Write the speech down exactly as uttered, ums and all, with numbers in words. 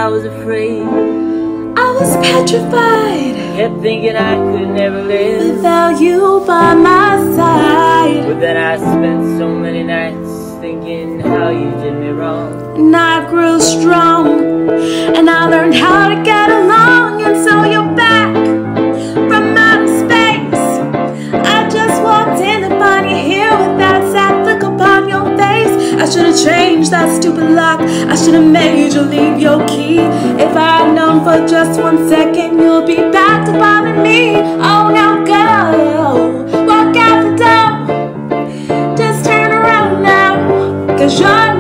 I was afraid. I was petrified. Kept thinking I could never live without you by my side. But then I spent so many nights thinking how you did me wrong. And I grew strong, and I learned how to get along. And so you're back from outer space. I just walked in to find you here with that sad look upon your face. I should have changed that stupid lock. I should have made you leave your key. If I had known for just one second you'll be back to bother me. Oh, now go, walk out the door. Just turn around now, 'cause you're